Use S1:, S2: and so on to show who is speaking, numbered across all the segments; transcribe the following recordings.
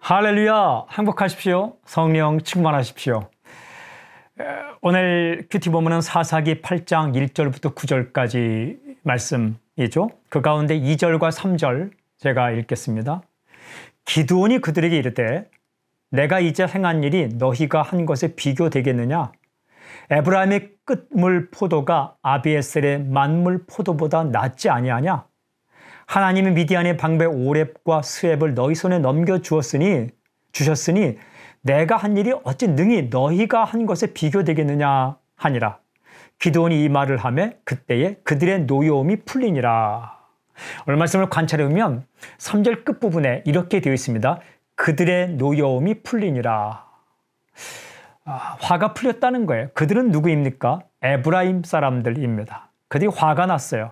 S1: 할렐루야! 행복하십시오. 성령 충만하십시오. 오늘 큐티 본문은 사사기 8장 1절부터 9절까지 말씀이죠. 그 가운데 2절과 3절 제가 읽겠습니다. 기드온이 그들에게 이르되 내가 이제 행한 일이 너희가 한 것에 비교되겠느냐? 에브라임의 끝물 포도가 아비에셀의 만물 포도보다 낫지 아니하냐? 하나님이 미디안의 방배 오렙과 스웹을 너희 손에 넘겨 주셨으니 내가 한 일이 어찌 능히 너희가 한 것에 비교되겠느냐 하니라. 기드온이 이 말을 하매 그때에 그들의 노여움이 풀리니라. 오늘 말씀을 관찰해 보면 3절 끝부분에 이렇게 되어 있습니다. 그들의 노여움이 풀리니라. 화가 풀렸다는 거예요. 그들은 누구입니까? 에브라임 사람들입니다. 그들이 화가 났어요.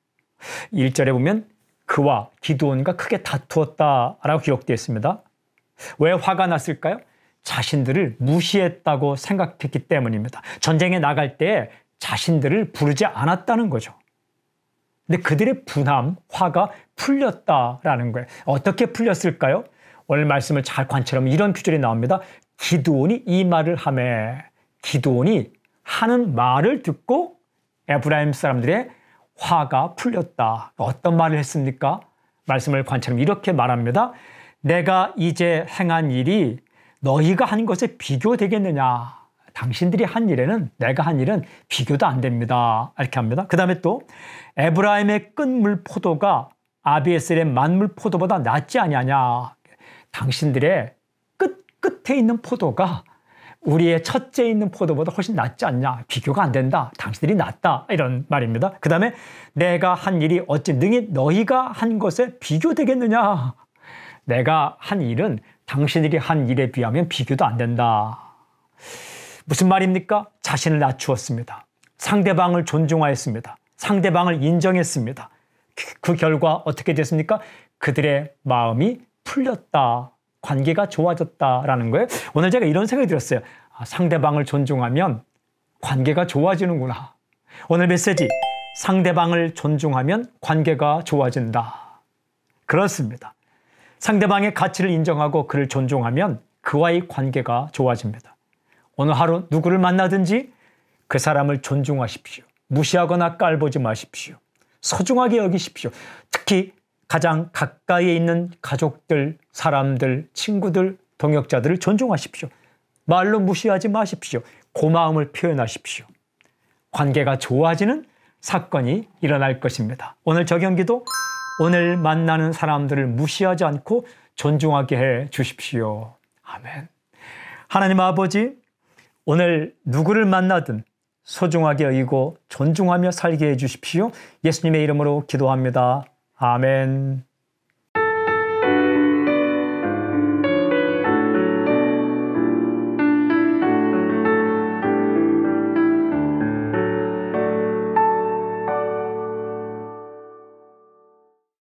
S1: 1절에 보면 그와 기드온과 크게 다투었다라고 기록되어 있습니다. 왜 화가 났을까요? 자신들을 무시했다고 생각했기 때문입니다. 전쟁에 나갈 때 자신들을 부르지 않았다는 거죠. 근데 그들의 분함, 화가 풀렸다라는 거예요. 어떻게 풀렸을까요? 오늘 말씀을 잘 관찰하면 이런 구절이 나옵니다. 기드온이 이 말을 하매, 기드온이 하는 말을 듣고 에브라임 사람들의 화가 풀렸다. 어떤 말을 했습니까? 말씀을 관찰하면 이렇게 말합니다. 내가 이제 행한 일이 너희가 한 것에 비교되겠느냐? 당신들이 한 일에는 내가 한 일은 비교도 안 됩니다. 이렇게 합니다. 그 다음에 또 에브라임의 끝물 포도가 아비에셀의 만물 포도보다 낫지 아니하냐? 당신들의 끝에 있는 포도가 우리의 첫째 있는 포도보다 훨씬 낫지 않냐? 비교가 안 된다. 당신들이 낫다. 이런 말입니다. 그 다음에 내가 한 일이 어찌 능히 너희가 한 것에 비교되겠느냐? 내가 한 일은 당신들이 한 일에 비하면 비교도 안 된다. 무슨 말입니까? 자신을 낮추었습니다. 상대방을 존중하였습니다. 상대방을 인정했습니다. 그 결과 어떻게 됐습니까? 그들의 마음이 풀렸다. 관계가 좋아졌다라는 거예요. 오늘 제가 이런 생각이 들었어요. 상대방을 존중하면 관계가 좋아지는구나. 오늘 메시지, 상대방을 존중하면 관계가 좋아진다. 그렇습니다. 상대방의 가치를 인정하고 그를 존중하면 그와의 관계가 좋아집니다. 오늘 하루 누구를 만나든지 그 사람을 존중하십시오. 무시하거나 깔보지 마십시오. 소중하게 여기십시오. 특히 가장 가까이에 있는 가족들, 사람들, 친구들, 동역자들을 존중하십시오. 말로 무시하지 마십시오. 고마움을 표현하십시오. 관계가 좋아지는 사건이 일어날 것입니다. 오늘 적용기도 오늘 만나는 사람들을 무시하지 않고 존중하게 해 주십시오. 아멘. 하나님 아버지, 오늘 누구를 만나든 소중하게 여기고 존중하며 살게 해 주십시오. 예수님의 이름으로 기도합니다. 아멘.